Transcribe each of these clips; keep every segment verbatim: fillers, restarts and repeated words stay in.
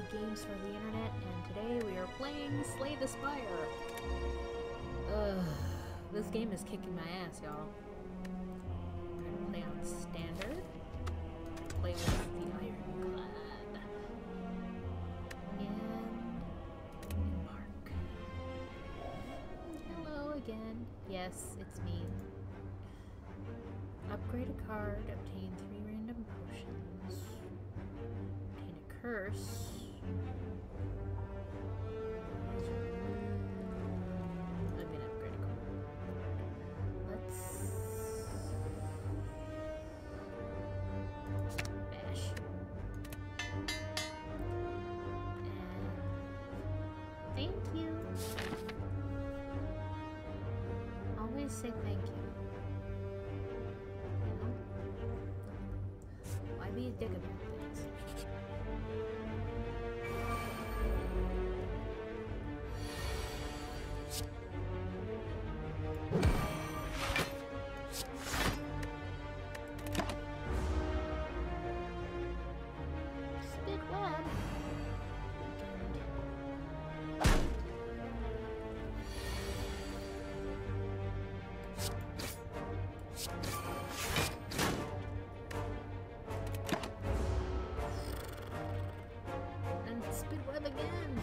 games for the internet, and today we are playing Slay the Spire. Ugh, this game is kicking my ass, y'all. I'm gonna play on standard. Play with the ironclad. And embark. Hello again. Yes, it's me. Upgrade a card, obtain three random potions. Obtain a curse. I'm gonna upgrade a card. Let's bash. And thank you. Always say thank you. Why be a dick about things? Spit web. And spit web again.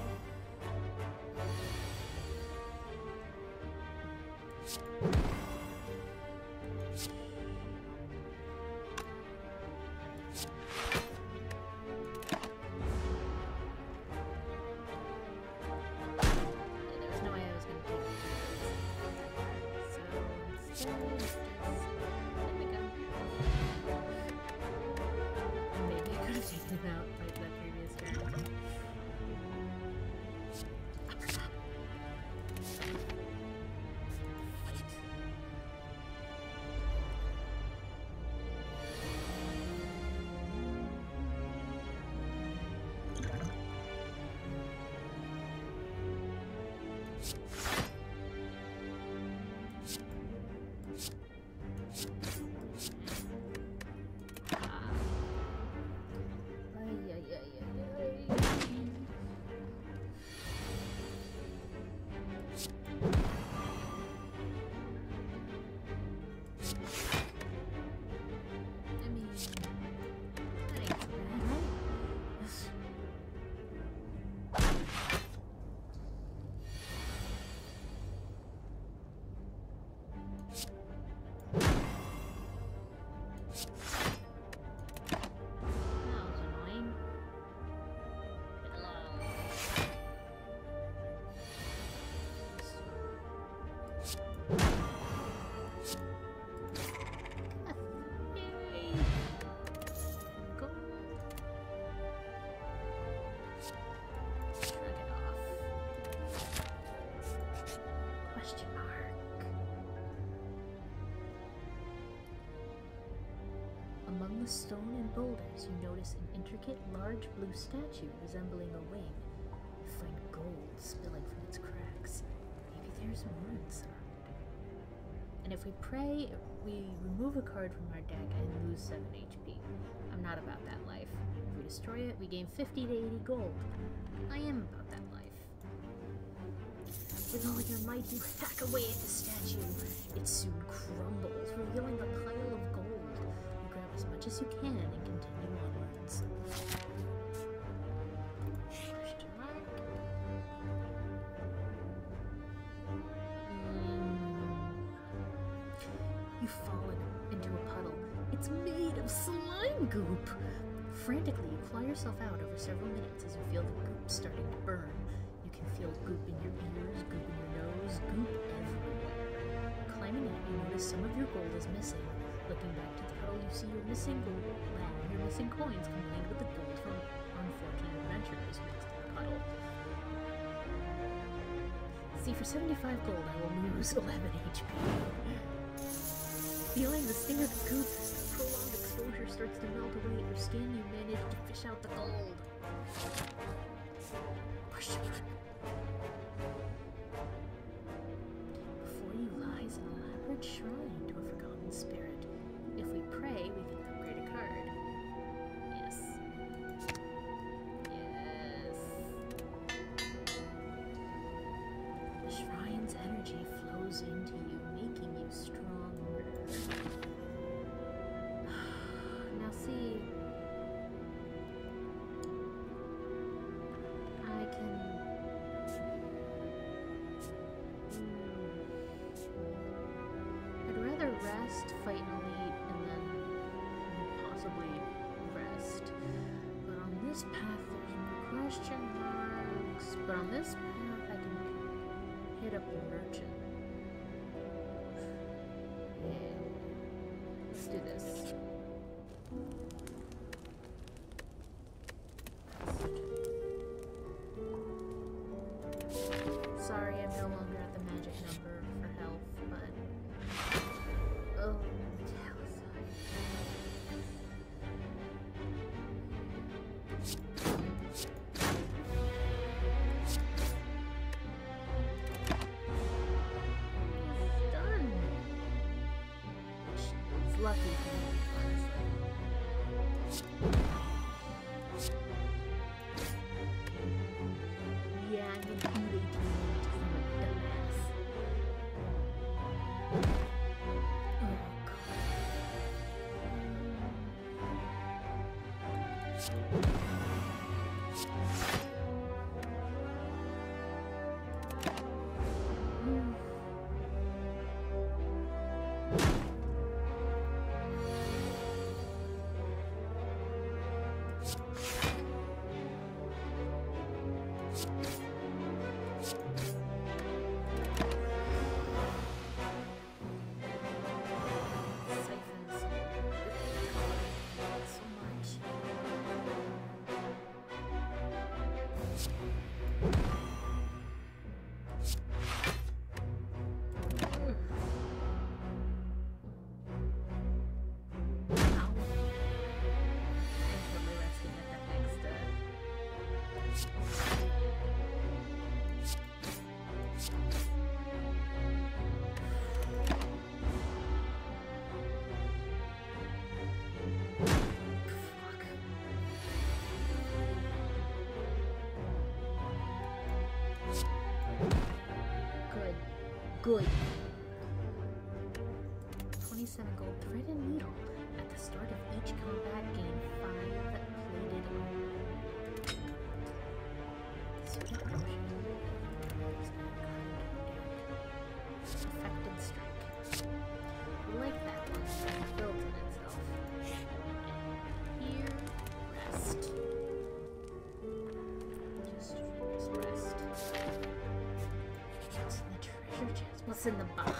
Yeah, there was no way I was gonna take it. So instead, just let me go. Maybe I could have taken it out like that previous turn. Ay, ay, ay, ay, ay. I mean, that ain't too bad, right? That was annoying. Yay! Go. Shrug it off. Question mark. Among the stone and boulders, you notice an intricate, large blue statue resembling a wing. You find gold spilling from its cracks. Maybe there's more inside. And if we pray, we remove a card from our deck and lose seven H P. I'm not about that life. If we destroy it, we gain fifty to eighty gold. I am about that life. With all your might, you hack away at the statue. It soon crumbles, revealing a pile of gold. You grab as much as you can and continue onwards. Question mark. You fall in- into a puddle. It's made of slime goop! Frantically, you claw yourself out over several minutes as you feel the goop starting to burn. You can feel goop in your ears, goop in your nose, goop everywhere. Climbing out, you notice some of your gold is missing. Looking back to the puddle, you see your missing gold, wow, your missing coins combined with the gold from unfortunate adventurers mixed in the puddle. See, for seventy-five gold, I will lose eleven H P. Feeling the sting of the goop, as the prolonged exposure starts to melt away at your skin, you manage to fish out the gold. Question mark. Before you lies an elaborate shrine to a forgotten spirit. If we pray, we can upgrade a card. Yes. quest, fight an elite, and then possibly rest. But on this path, there's more question marks. But on this path, I can hit up a merchant. Yeah. Let's do this. Sorry, I'm no longer at the magic number for health, but... Oh, done! It's lucky for me, honestly. Yeah, I'm gonna do eighteen minutes because I'm a dumbass. Oh, God. Mm. Siphons. So much. Ow. I'm totally resting at that next, uh... Fuck. Good. Good. twenty-seven gold thread and needle. At the start of each combat, gain five plated armor. Sweet potion. Affected strike. I like that one. It's built in itself. And here, rest. Just, just rest. What's in the treasure chest? What's in the box?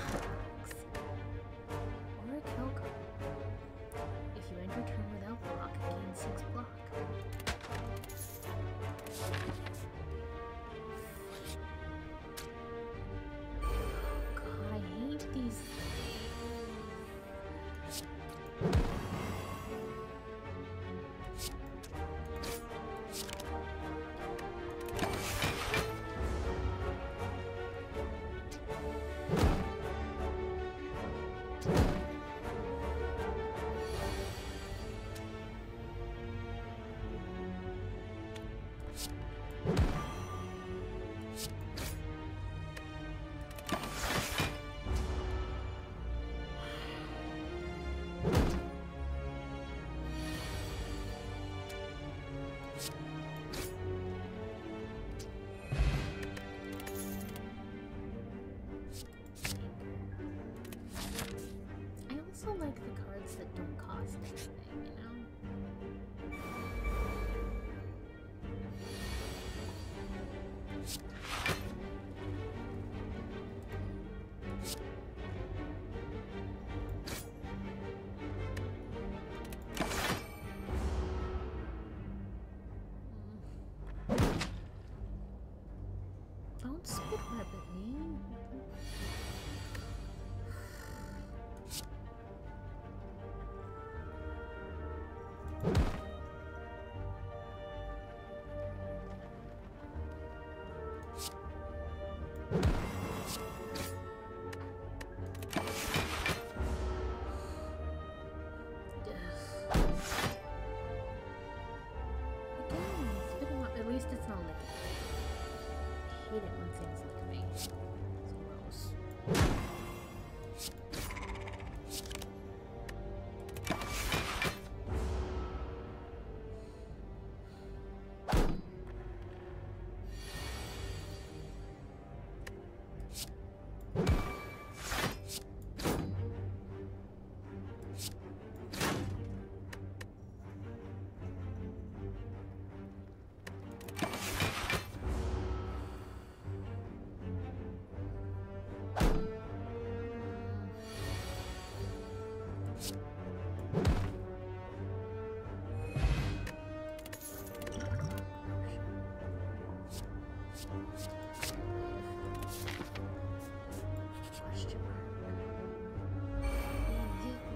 Auric Hellcard. If you end your turn without block, gain six block. God, I hate these things. I also like the cards that don't cost anything, you know? Don't spit web at me. At least it's not licking. I hate it when things lick me. It's gross.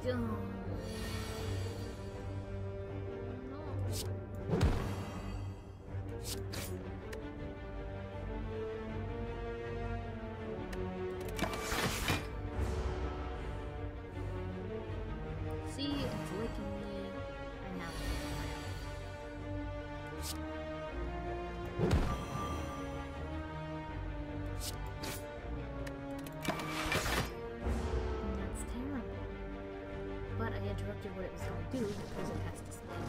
Oh. See, it's licking me. I'm not and that's terrible. But I interrupted what it was going to do because it has to sleep.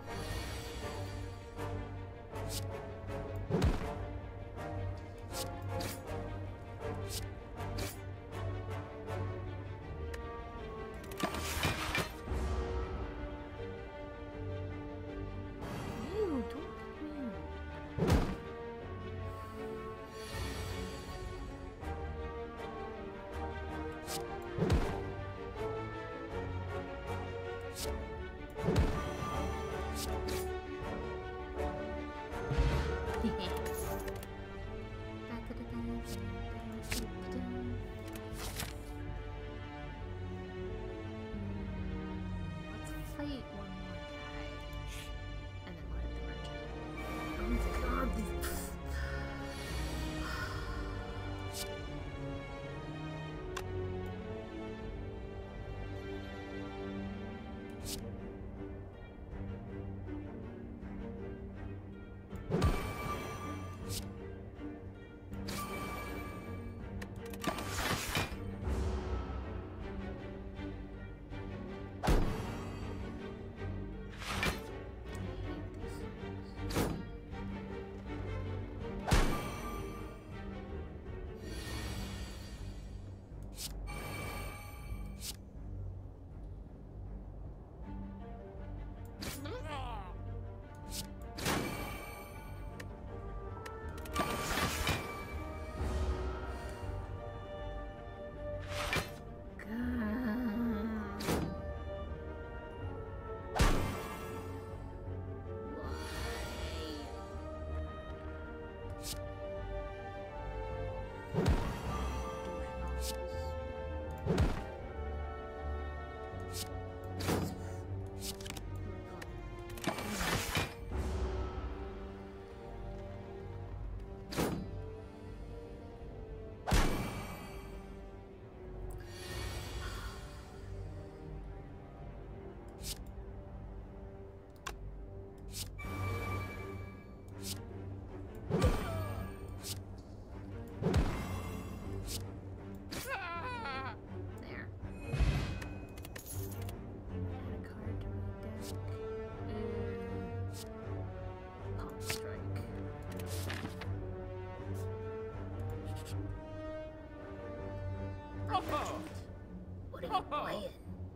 What are you playing?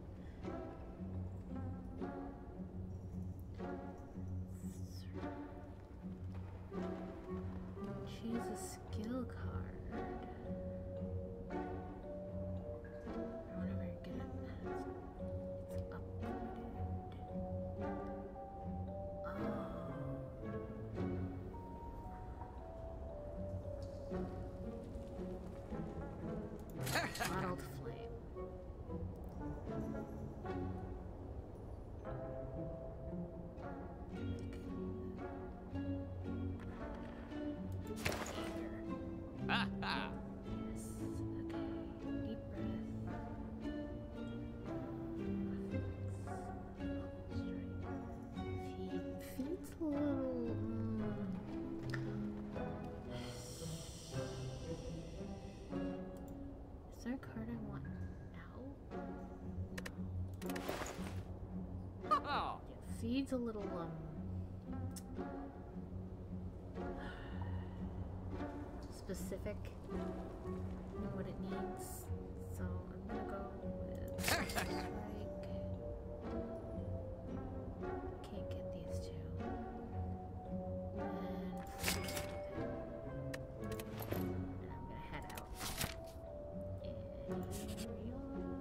Choose a skill card. I wonder where you get it. It's upgraded. Oh. Bottled flame. Ha ha! Yes. Okay. Deep breath. Feet. Feet's a little. Mm. Is there a card I want now? Oh. Yeah, feed's a little um. specific in what it needs, so I'm gonna go with strike. Can't get these two. And, and I'm gonna head out. And here we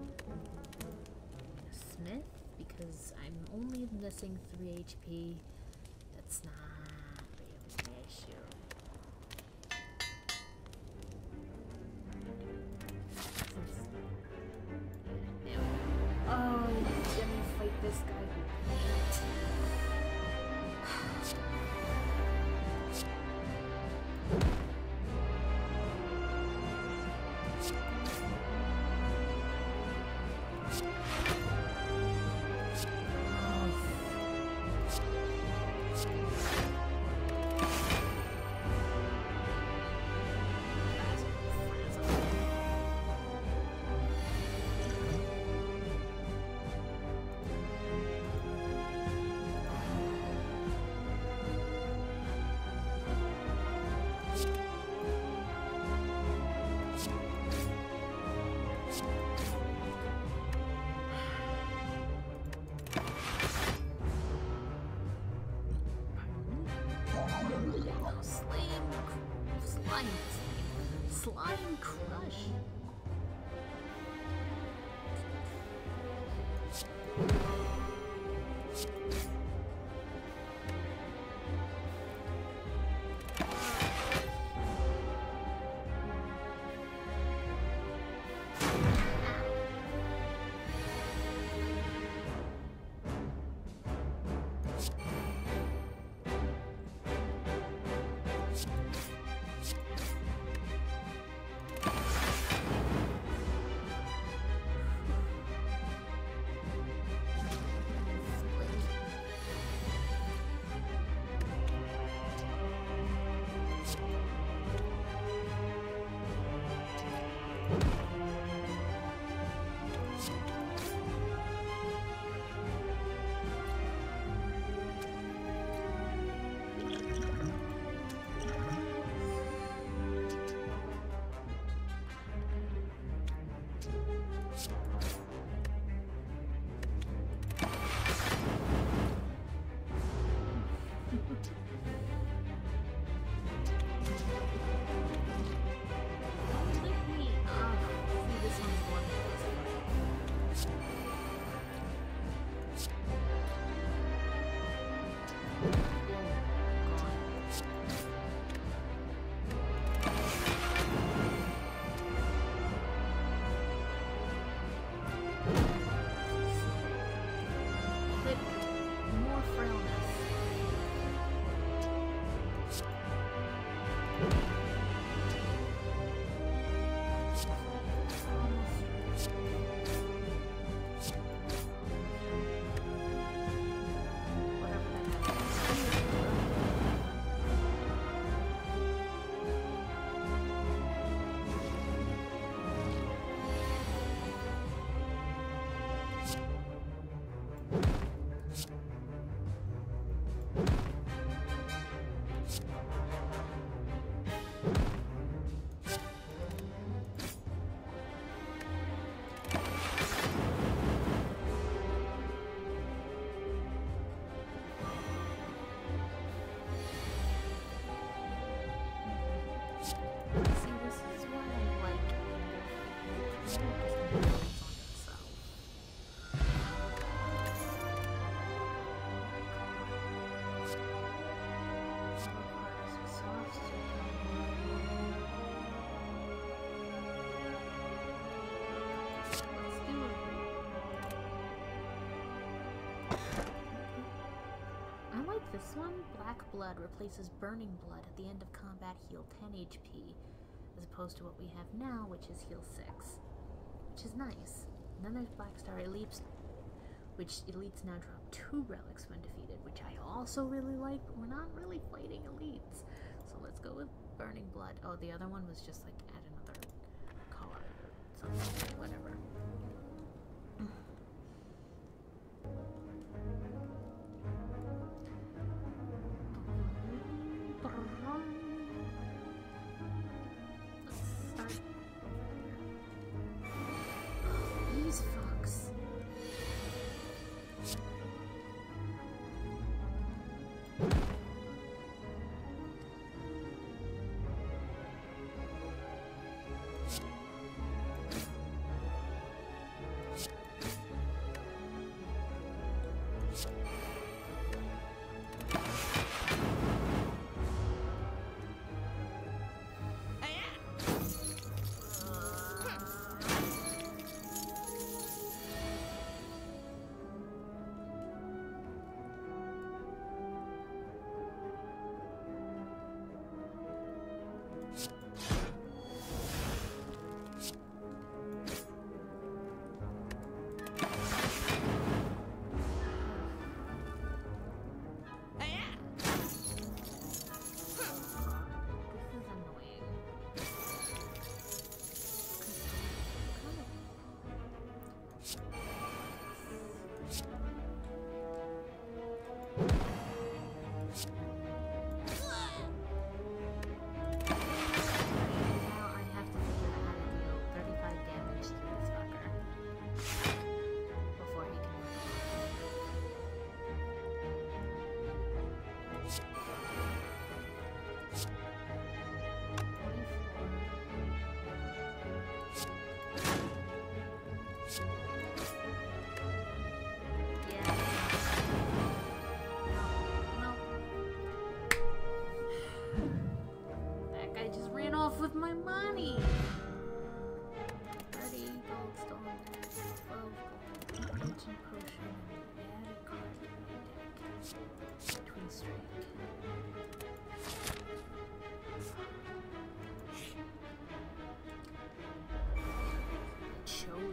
are. Smith, because I'm only missing three H P. That's not really the issue. Oh. slime. Slime crush. This one, Black Blood, replaces Burning Blood at the end of combat, heal ten H P, as opposed to what we have now, which is heal six, which is nice. And then there's Black Star Elites, which Elites now drop two relics when defeated, which I also really like, but we're not really fighting Elites. So let's go with Burning Blood. Oh, the other one was just like add another color or something, whatever. These fucks.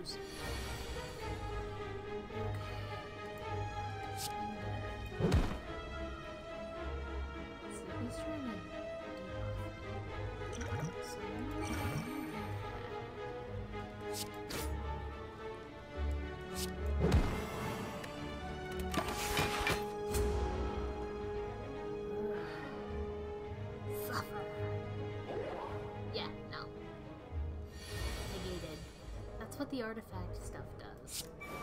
use. So he's trying to debuff me. So suffer. Yeah, no. Negated. That's what the artifact stuff does.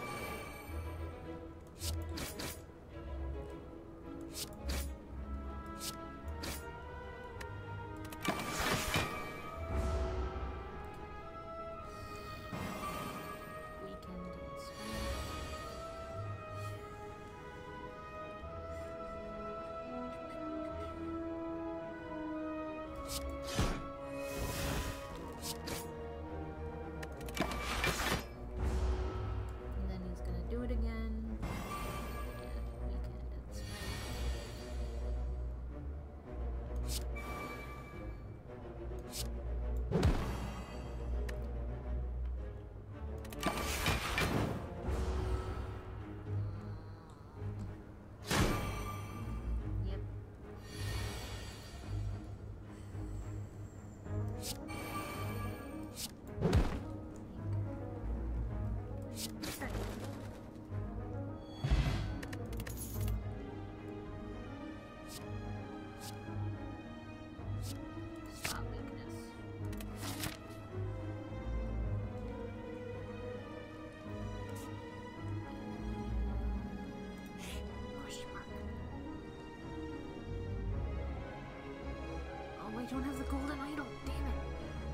I don't have the golden idol, damn it!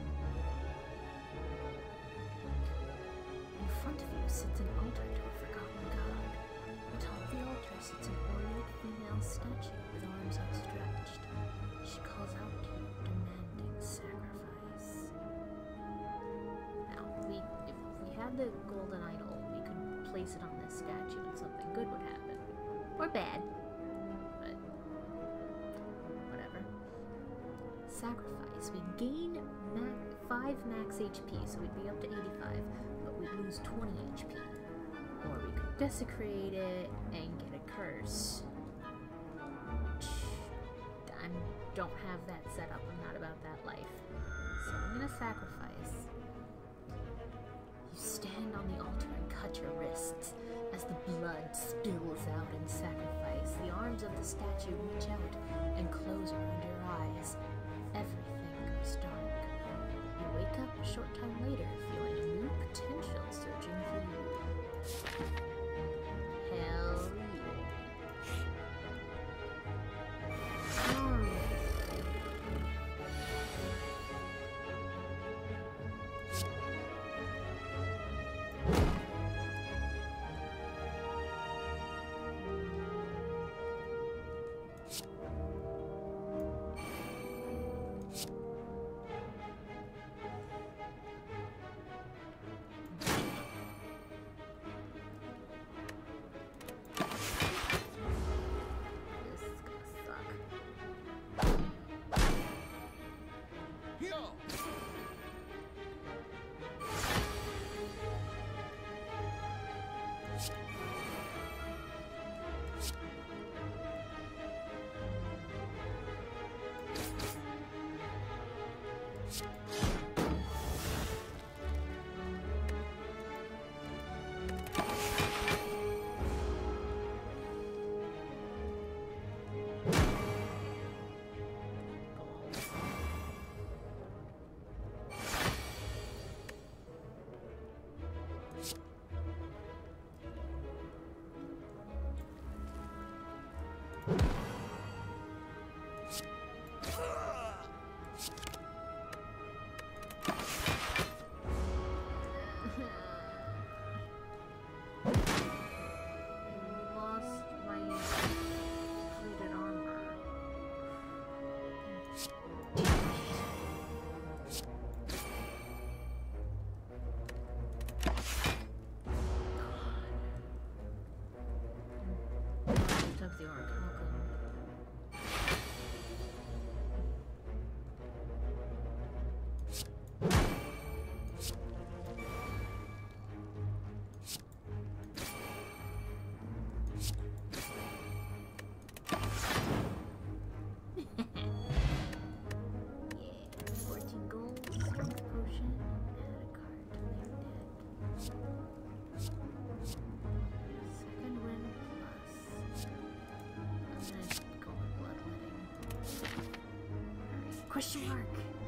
In front of you sits an altar to a forgotten god. Atop the altar sits an ornate female statue with arms outstretched. She calls out to you, demanding sacrifice. Now, we, if we had the golden idol, we could place it on this statue and something good would happen. Or bad. Sacrifice. We gain max, five max H P, so we'd be up to eighty-five, but we'd lose twenty H P. Or we could desecrate it and get a curse. I don't have that set up. I'm not about that life. So I'm gonna sacrifice. You stand on the altar and cut your wrists as the blood spills out in sacrifice. The arms of the statue reach out and close around your eyes. Everything goes dark. You wake up a short time later, feeling a new potential surging through you. Hell yeah. Oh. gonna go with bloodletting. Alright, question mark.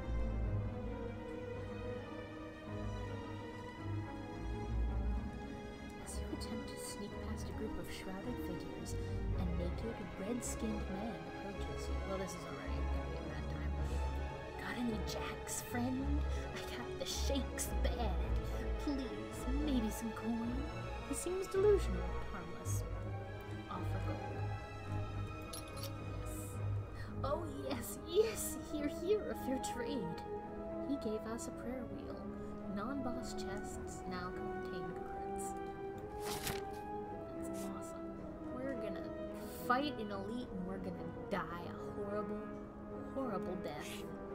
As you attempt to sneak past a group of shrouded figures, a naked, red-skinned man approaches you. Well, this is already gonna be a bad time. Got any jacks, friend? I got the shakes bad. Please, maybe some coin? He seems delusional, harmless. Offer gold. Yes. Oh yes, yes, here, here, a fair trade. He gave us a prayer wheel. Non-boss chests now contain cards. That's awesome. We're gonna fight an elite and we're gonna die a horrible, horrible death.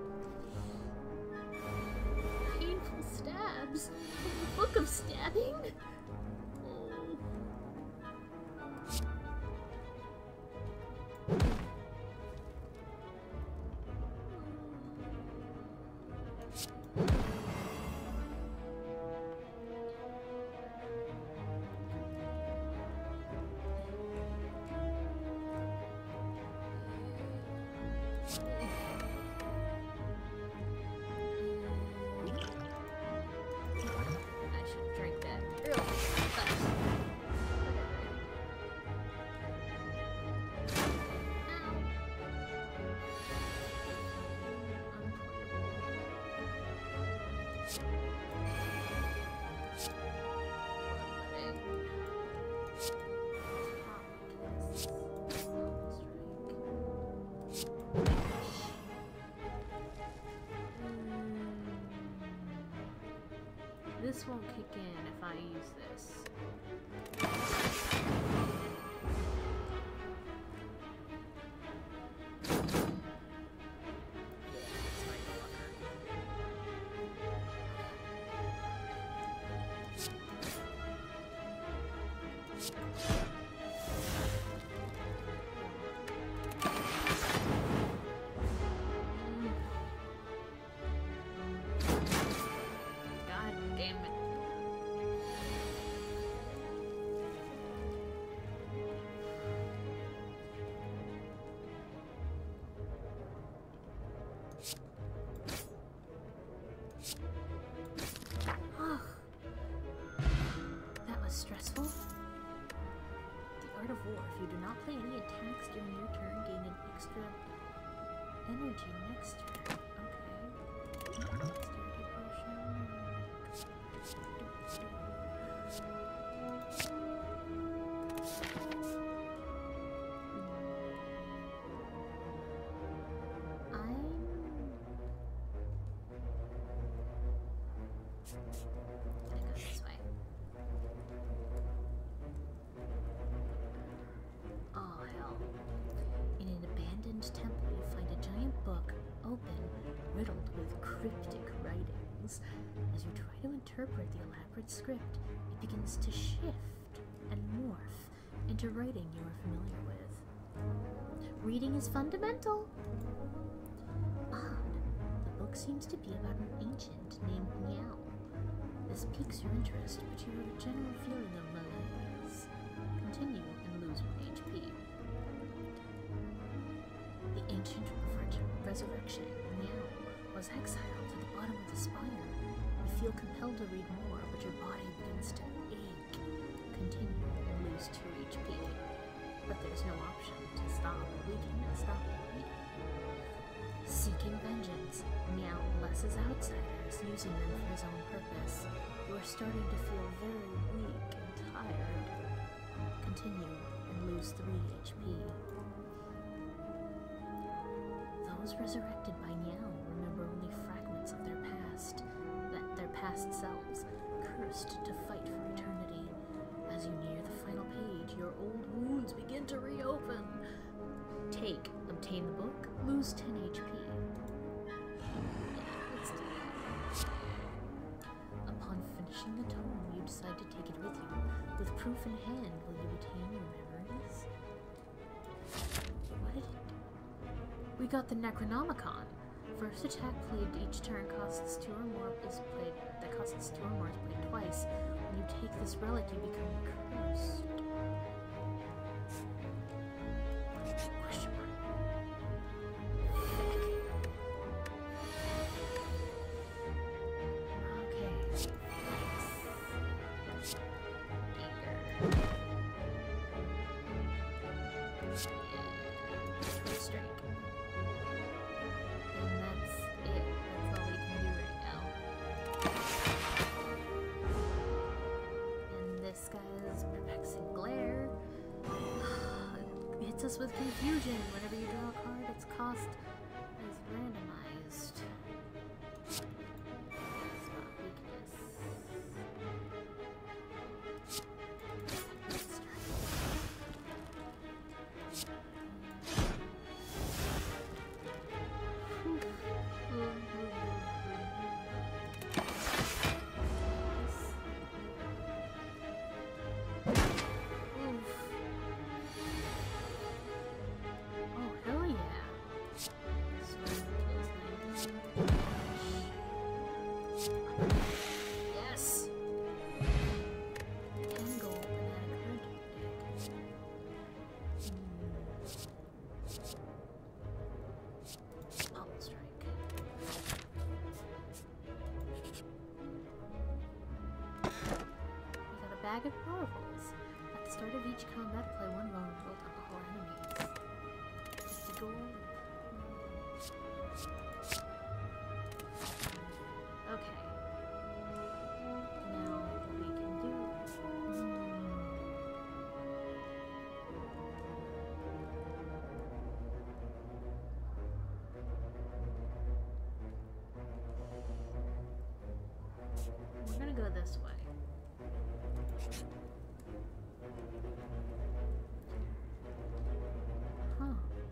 Painful stabs. Book of stabbing? Oh. This won't kick in if I use this. Stressful? The Art of War. If you do not play any attacks during your turn, gain an extra energy next turn. Okay. Dexterity potion. I'm... gonna go this way. Oh, hell. In an abandoned temple, you find a giant book, open, riddled with cryptic writings. As you try to interpret the elaborate script, it begins to shift and morph into writing you are familiar with. Reading is fundamental. Odd. The book seems to be about an ancient named Meow. This piques your interest, but you have a general feeling of malaise. Continue and lose one H P. The ancient resurrection, Meow, was exiled to the bottom of the Spire. You feel compelled to read more, but your body begins to ache. Continue and lose two H P. But there's no option to stop. We cannot stop reading. Seeking vengeance, Meow blesses outsiders, using them for his own purpose. You are starting to feel very weak and tired. Continue and lose three H P. Those resurrected by Meow remember only fragments of their past, that their past selves, cursed to fight for eternity. As you near the final page, your old wounds begin to reopen. Take, obtain the book, lose ten H P. Let's do that. Upon finishing the tome, you decide to take it with you. With proof in hand, will you retain your memories? What did it do? We got the Necronomicon. First attack played each turn costs two or more is played that costs two or more is played twice. When you take this relic, you become cursed. strike. And that's it. That's all we can do right now. And this guy's perplexing glare hits us with confusion. Whenever you draw a card, its cost is randomized. Spot weakness. Bag of powerfuls. At the start of each combat, play one vulnerable to all enemies. Just go. Okay. Now what we can do. Hmm. We're gonna go this way. Huh.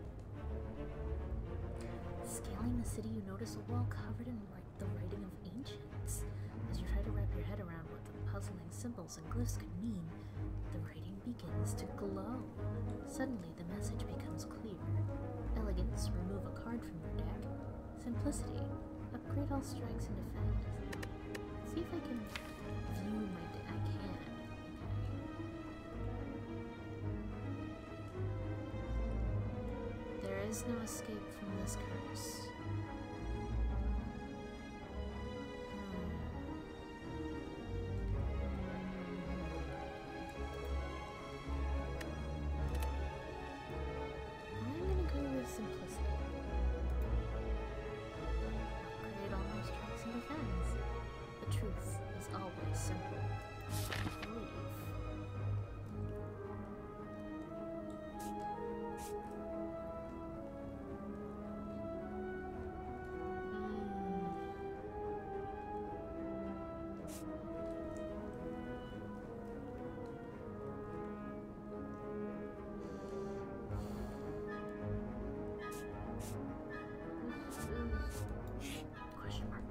Scaling the city, you notice a wall covered in like the writing of ancients. As you try to wrap your head around what the puzzling symbols and glyphs could mean, the writing begins to glow. Suddenly, the message becomes clear. Elegance, remove a card from your deck. Simplicity, upgrade all strikes and defend. Let's see if I can view my deck. I can. There is no escape from this curse. Hmm. I'm gonna go with simplicity. Upgrade all my strikes and defense. The truth is always simple. Believe. Question mark.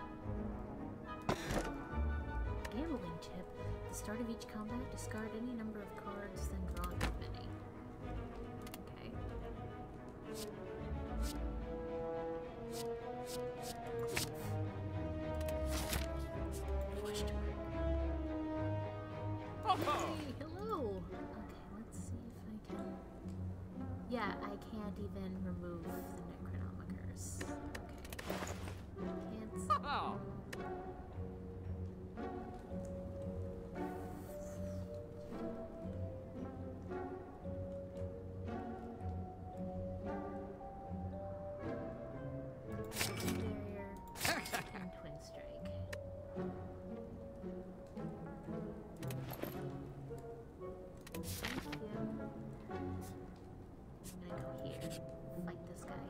Gambling chip. At the start of each combat, discard any number of cards, then draw that many. Okay. Question mark. Hey, hello! Okay, let's see if I can... Yeah, I can't even remove the Necronomicers. Okay. Can't... Oh. Barrier and Twin Strike. Thank you. I'm gonna go here. Fight this guy.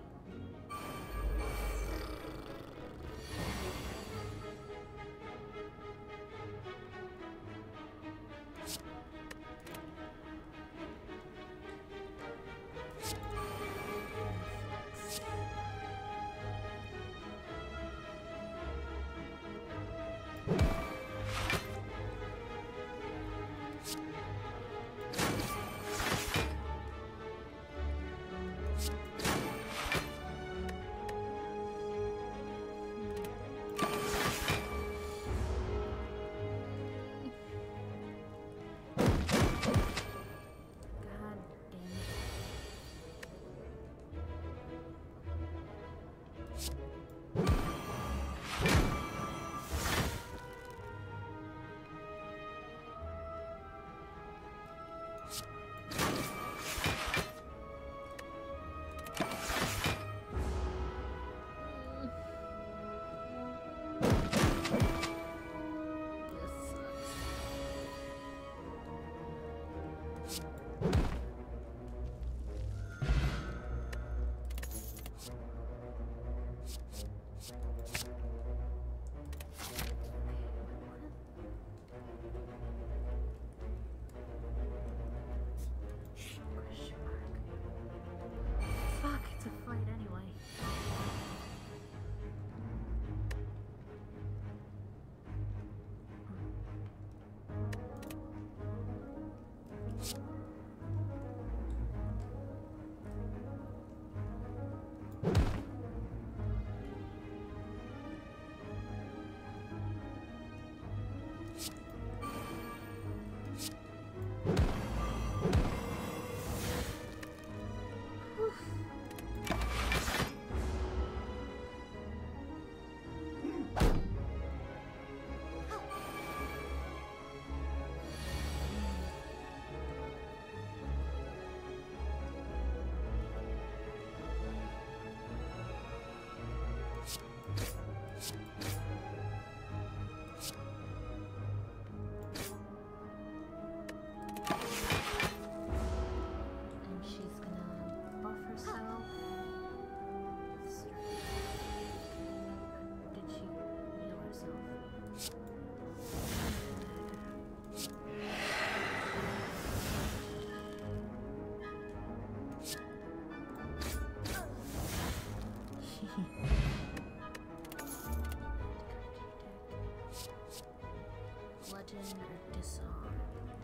Legend or disarm?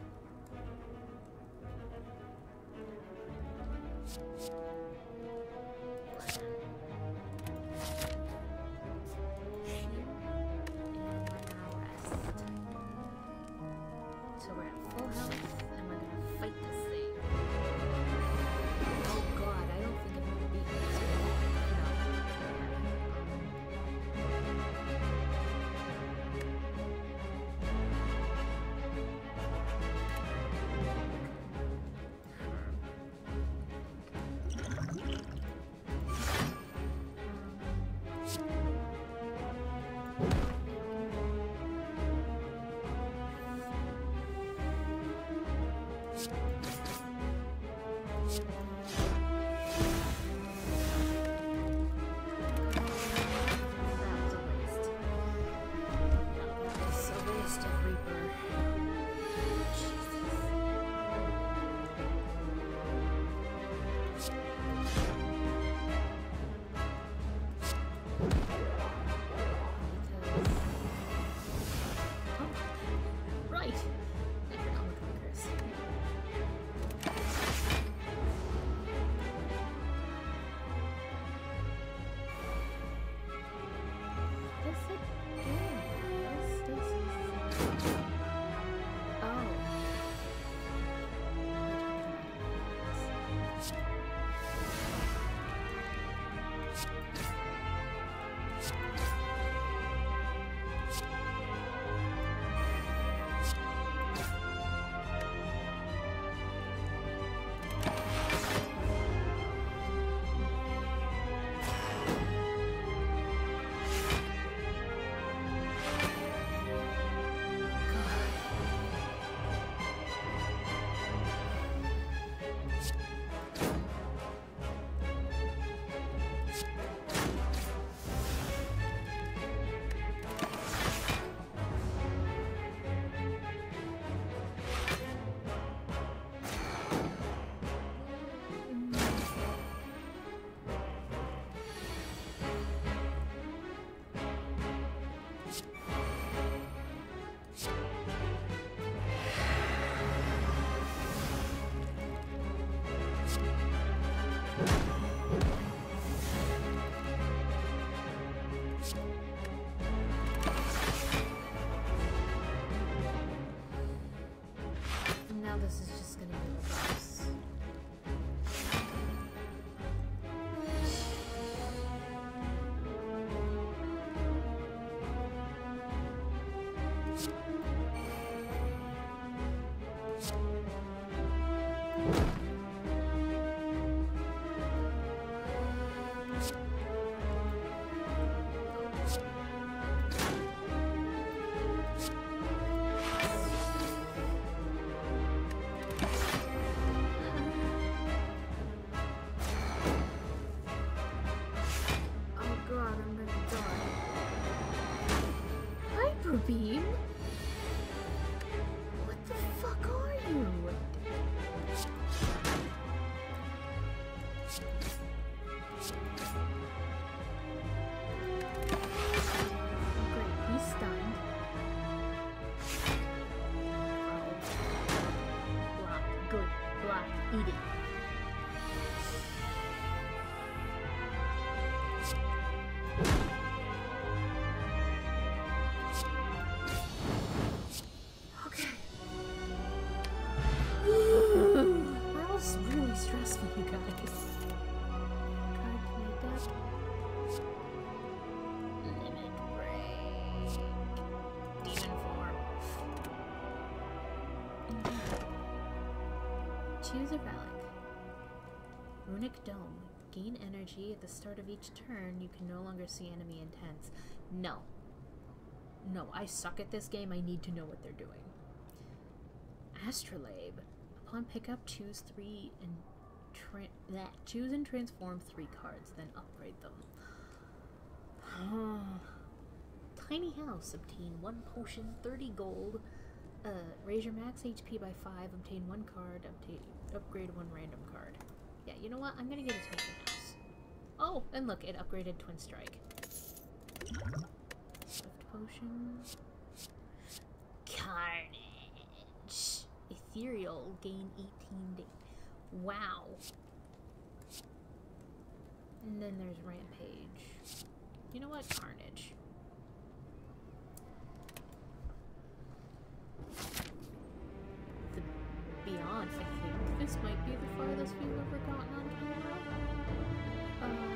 Legend. So we're at full health, and we're gonna fight this thing. Oh god, I don't think I'm gonna beat this thing. This is just gonna be a boss. Beam? What the fuck are you? Great, he's stunned. Oh. Block, good, block, eat it. Stressful, you guys. Card made up. Limit break. Demon form. Choose a relic. Runic Dome. Gain energy at the start of each turn. You can no longer see enemy intents. No. No, I suck at this game. I need to know what they're doing. Astrolabe. Upon pickup, choose three and tra that choose and transform three cards, then upgrade them. Tiny house. Obtain one potion, thirty gold. Uh, raise your max H P by five. Obtain one card. Obtain upgrade one random card. Yeah, you know what? I'm gonna get a tiny house. Oh, and look, it upgraded Twin Strike. Swift Potion. Carnage. Ethereal, gain eighteen days. Wow. And then there's Rampage. You know what? Carnage. The Beyond, I think. This might be the farthest we've ever gotten on camera. Um...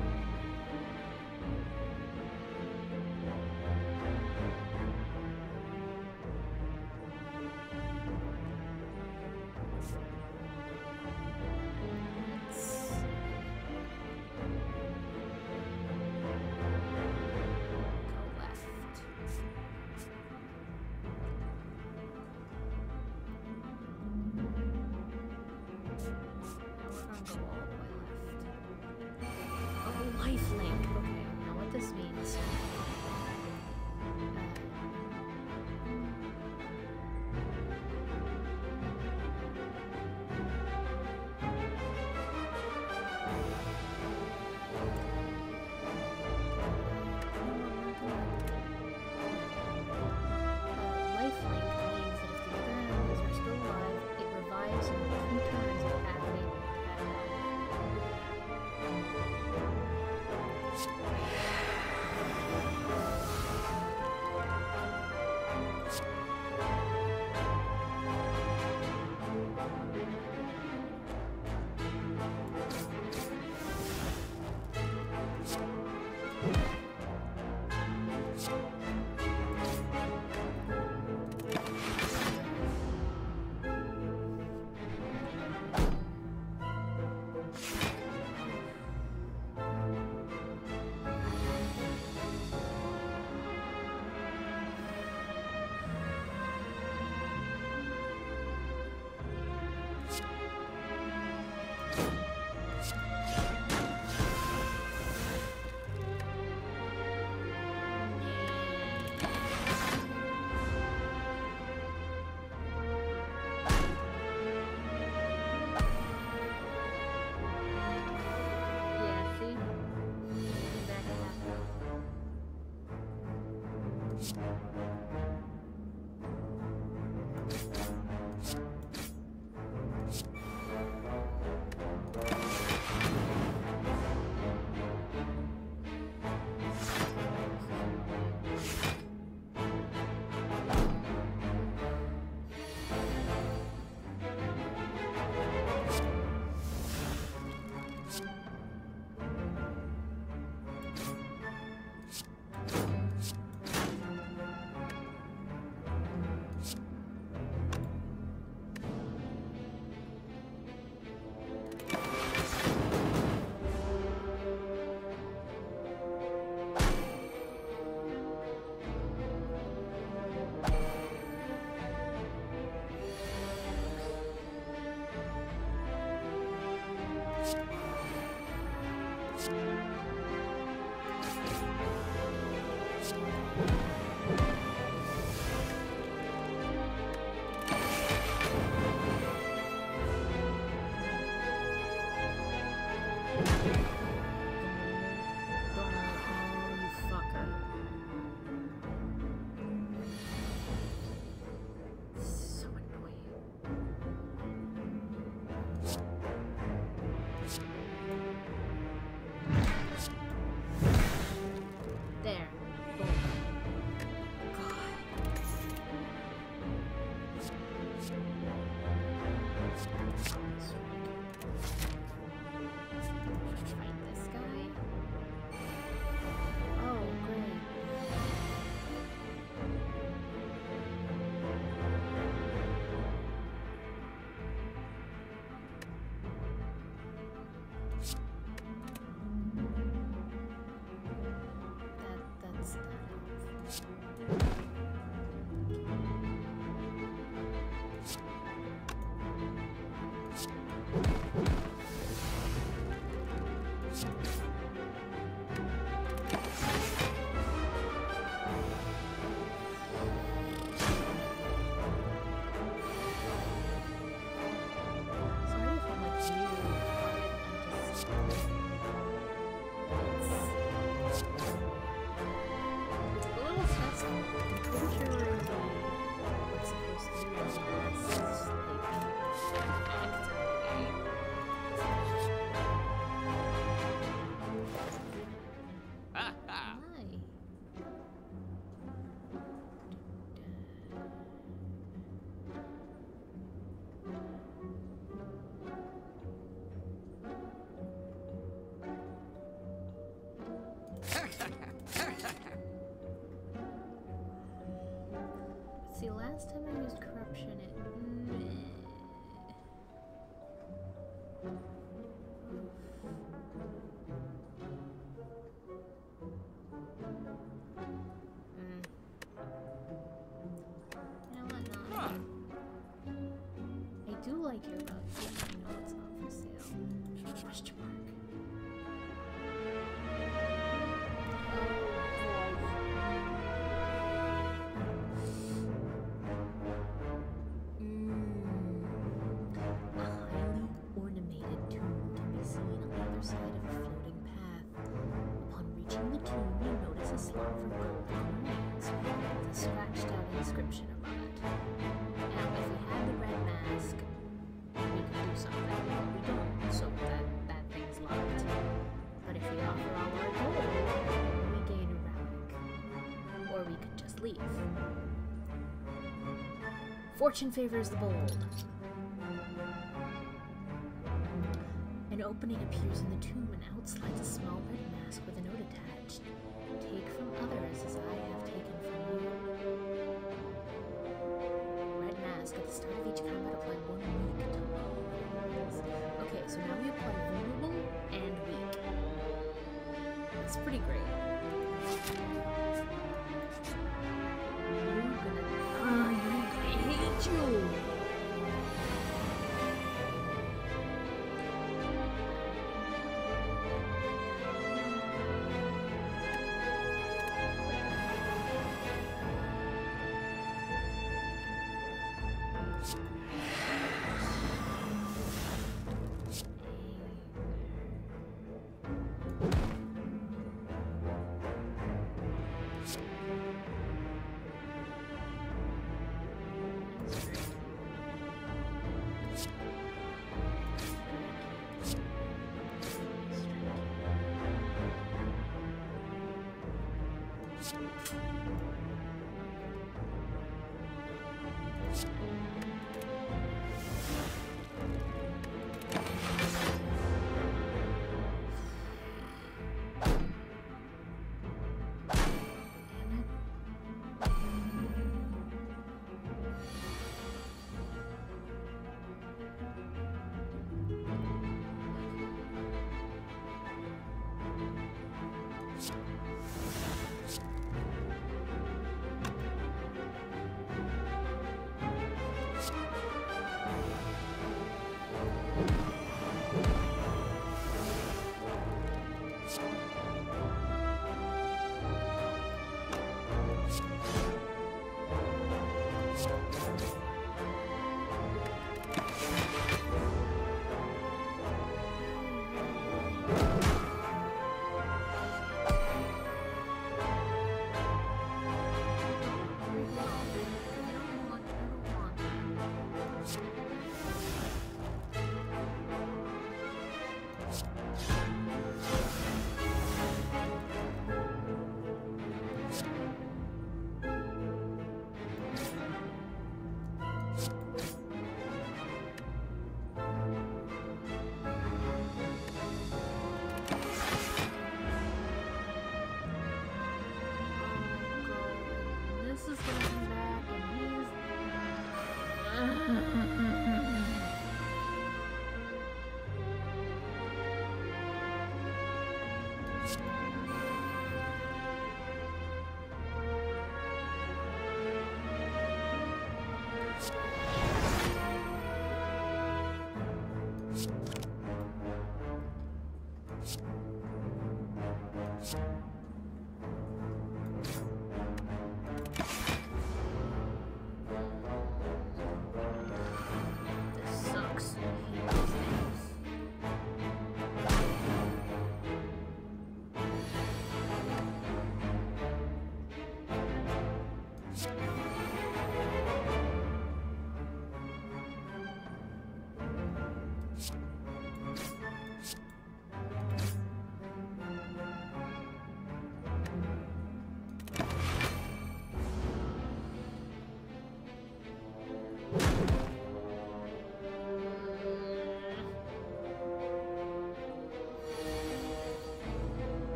Lifelink. Okay, now what this means. last time I used corruption, it. Meh. Mm. You know what? No. Huh. I do like your rug. I know it's not for sale. Question mark. Side of a floating path. Upon reaching the tomb, you notice a slot for gold coins with a scratched out inscription above it. Now, if we had the red mask, we could do something, but we don't, so that, that thing's locked. But if we offer all our gold, we gain a relic. Or we could just leave. Fortune favors the bold. An opening appears in the tomb and out slides a small red mask with a note attached. Take from others as I have taken from you. Red mask at the start of each combat apply one weak to all enemies. Okay, so now we apply vulnerable and weak. That's pretty great. You're gonna die. I hate you.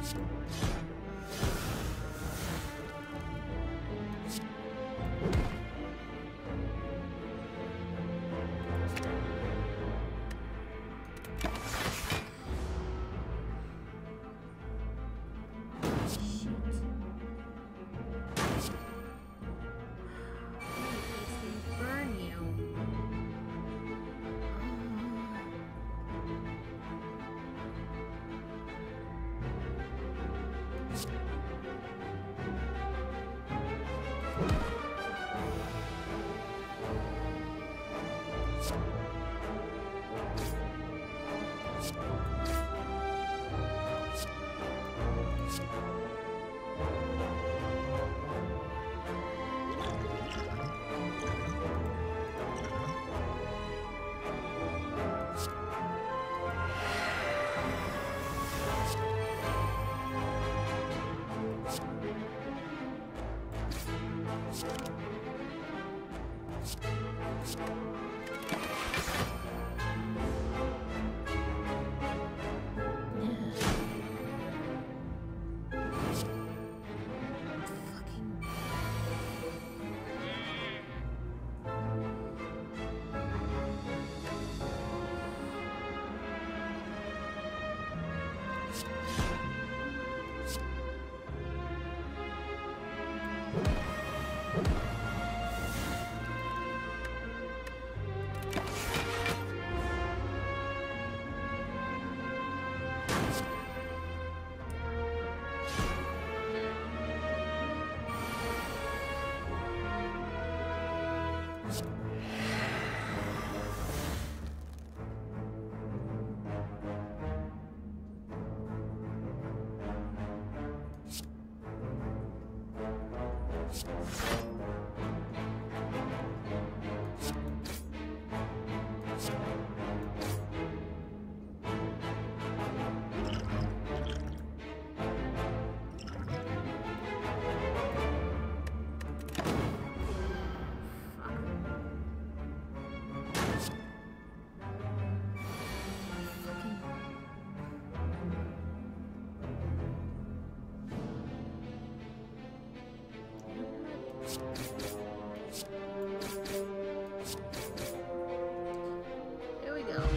Here we go.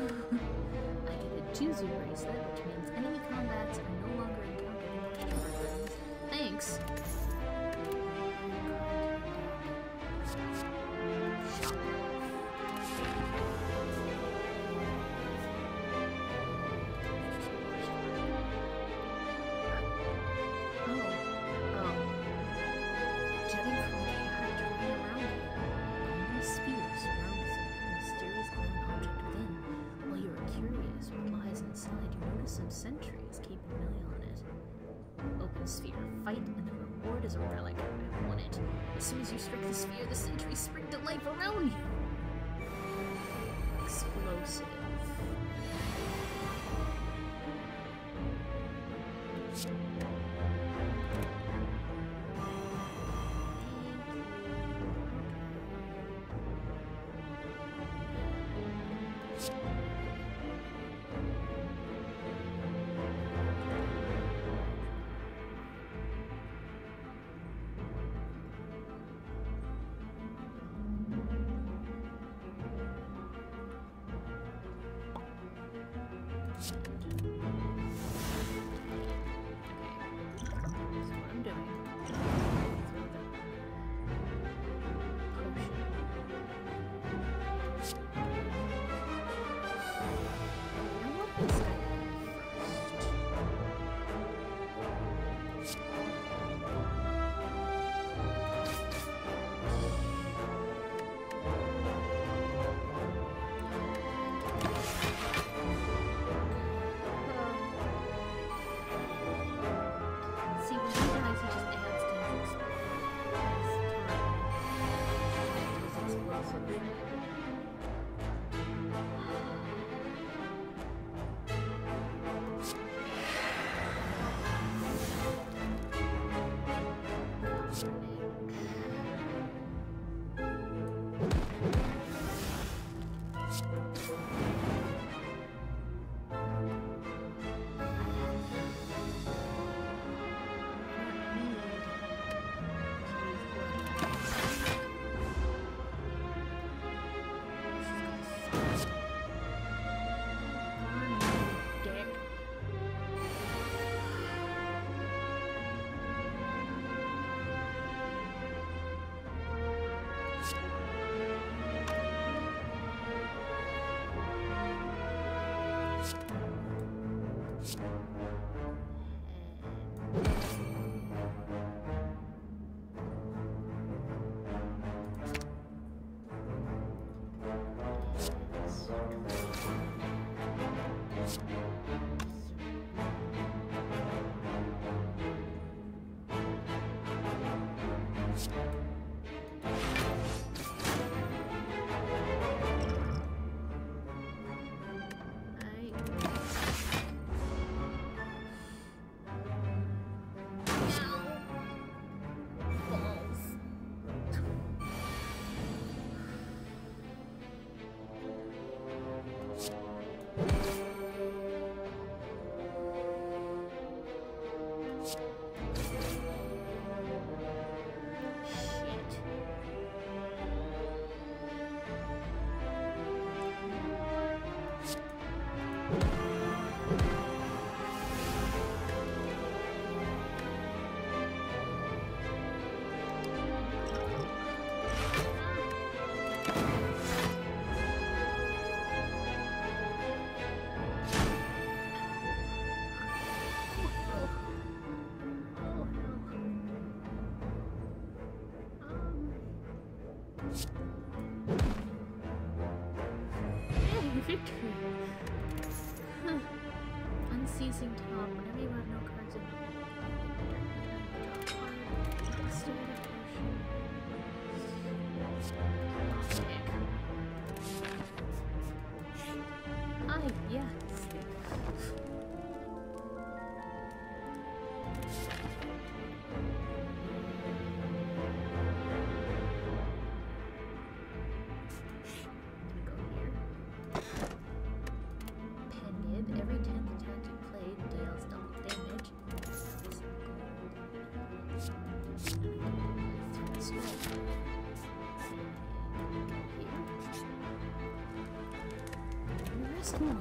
I get a Juzu bracelet, which means enemy combats are no longer encountered in the Thanks. Some sentries keep an eye on it. Open sphere. Fight and the reward is a relic. I want it. As soon as you strike the sphere, the sentries spring to life around you. Explosive. Victory! Huh. Unceasing top. Whenever you have no cards in your hand, draw a card. Stay in a potion. Ah, yes. More.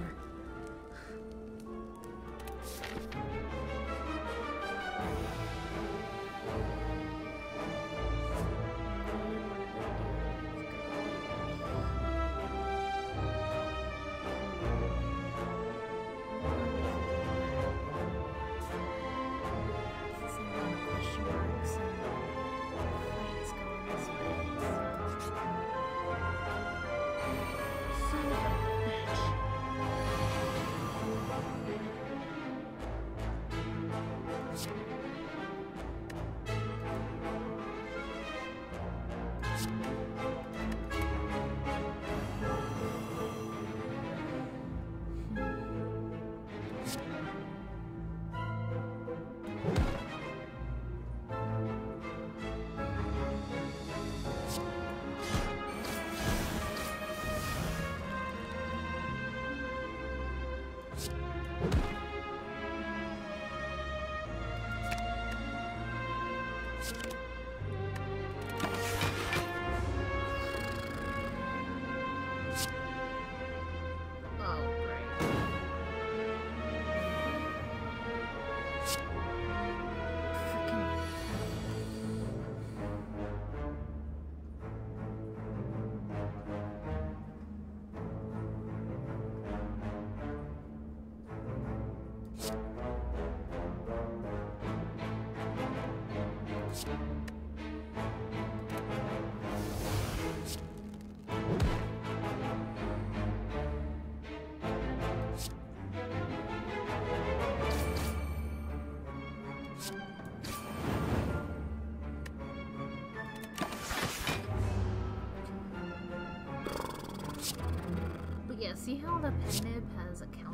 Yeah, see how the pen nib has a counter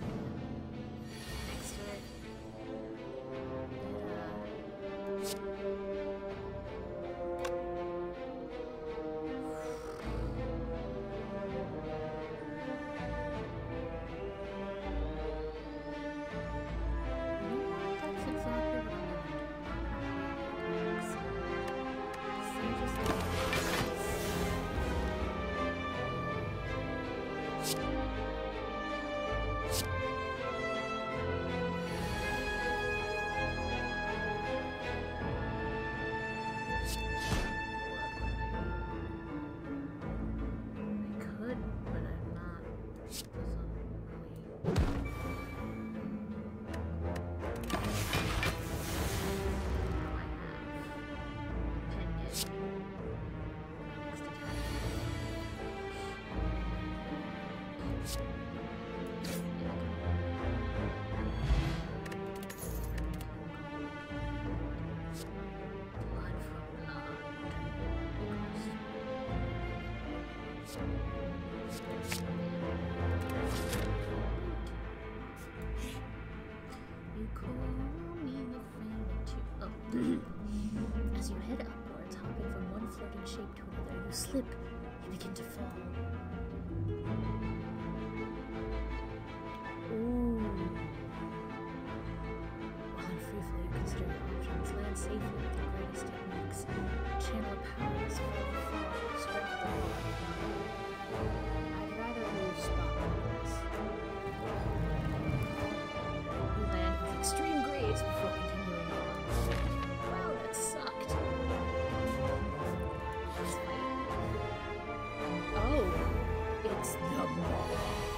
next to it? It, uh... That's exactly what I'm gonna do. See, just... As you head upwards, hopping from one floating shape to another, you slip. You begin to fall. Ooh. While in free fall, you consider your options. Land safely with the greatest techniques. Channel a power that's full of fall. Strike the wall. I'd rather lose spot like this. You land with extreme grace before continuing on. Wow, that sucked. Let's fight. Oh, it's the ball.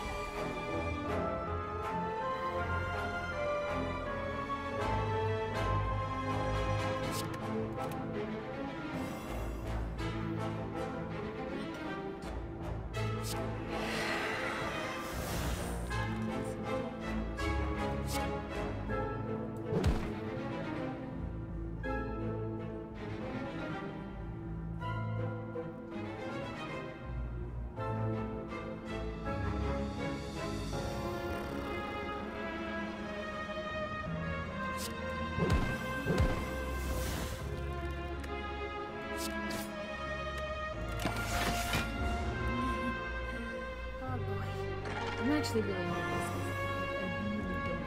I'm actually really nervous because I really don't know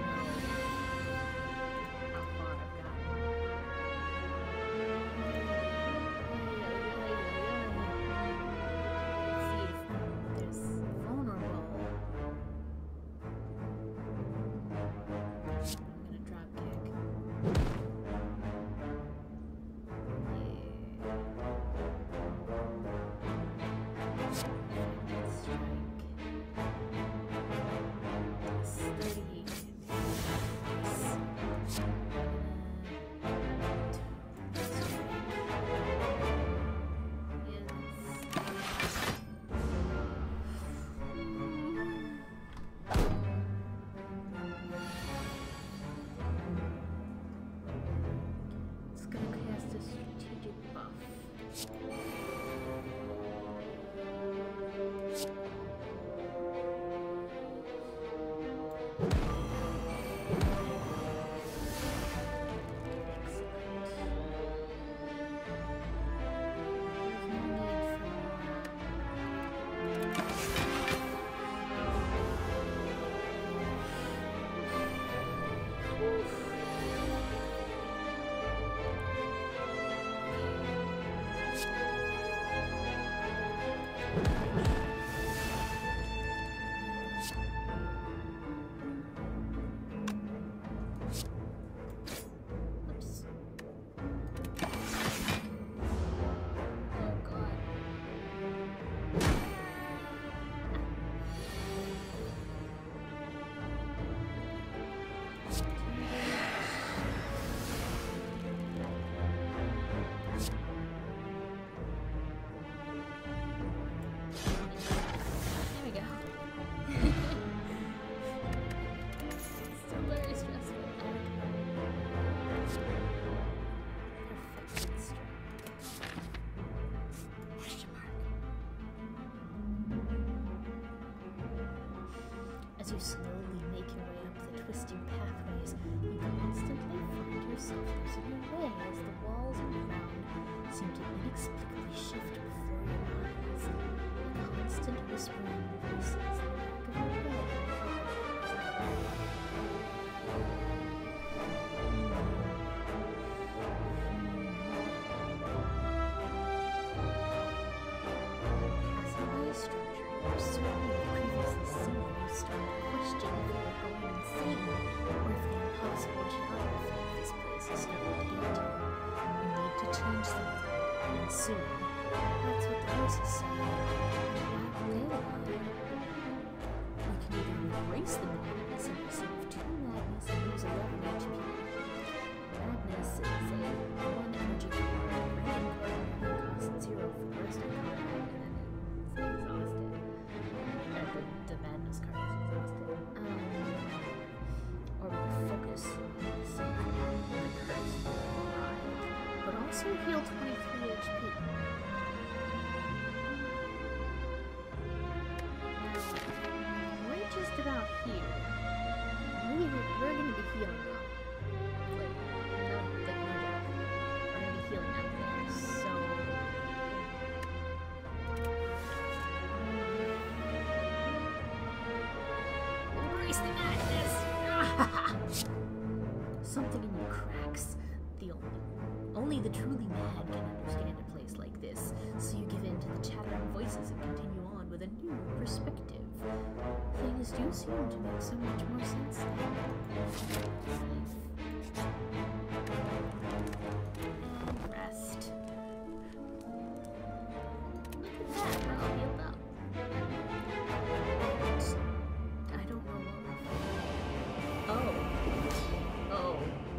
how far I've gotten. Let's see if there's vulnerable. I'm gonna drop kick. As you slowly make your way up the twisting pathways, you constantly find yourself losing your way as the walls and ground seem to inexplicably shift before your eyes. A constant whispering voices in the back of your head. As a way structure, you're certainly previously seen you start questioning if you're going insane, or if the impossible geography of this place is starting to get to you. You need to change something, and soon. That's what the voices say. And why would they lie? You can either embrace the madness and receive two madness and lose eleven H P. Madness is a one energy card, random card, and costs zero for the rest of the card, and then it's exhausted. Or the, the madness card is exhausted. Um, or we can focus on something the curse ride, but also heal twenty-three H P. Now, we're just about here. We, we're going to be healing up. Like, no, like, no joke. the madness! Something in you cracks. The only, only the truly mad can understand a place like this, so you give in to the chattering voices and continue on with a new perspective. Things do seem to make so much more sense now. And rest. Look at that, we're all healed up. I don't know what we're fighting. Oh. Oh.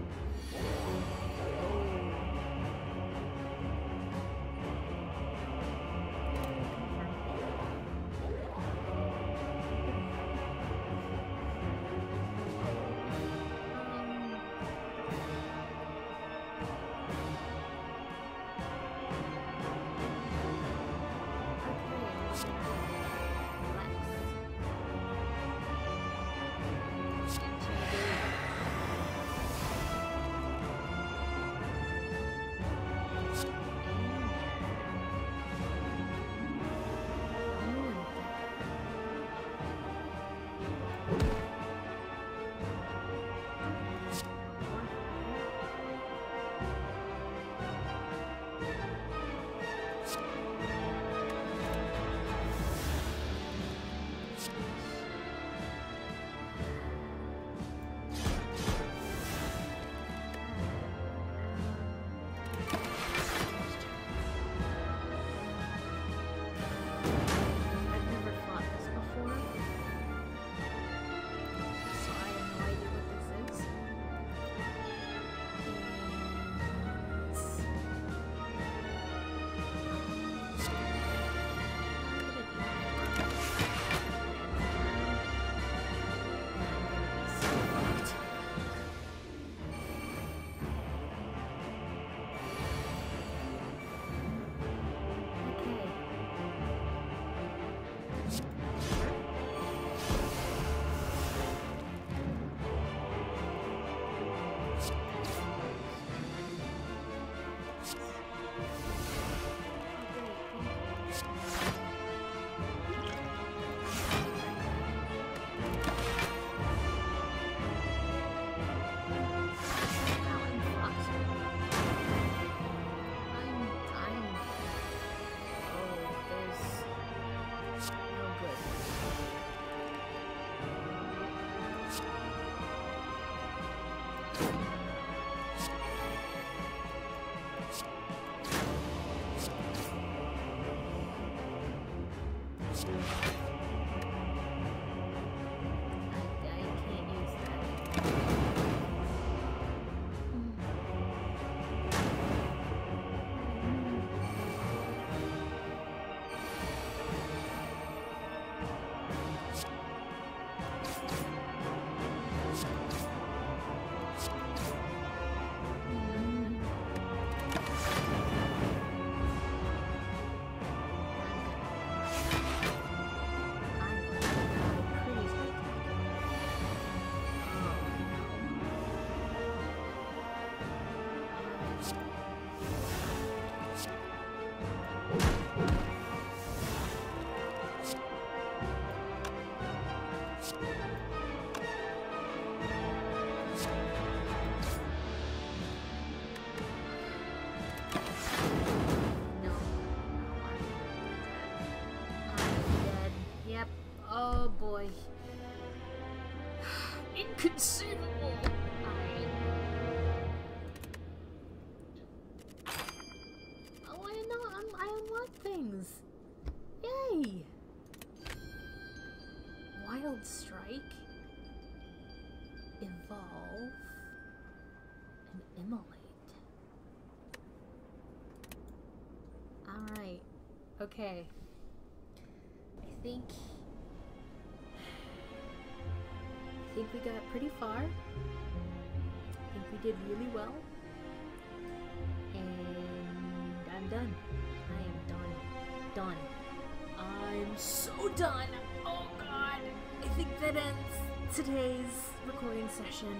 Boy. Inconceivable! Oh, I know, I unlock things! Yay! Wild Strike, Evolve, and Immolate. Alright, okay. I think... I think we got pretty far. I think we did really well. And I'm done. I am done. Done. I'm so done. Oh god. I think that ends today's recording session.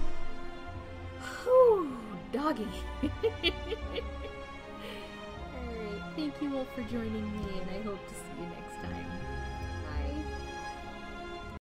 Whew, doggy. Alright, thank you all for joining me, and I hope to see you next time.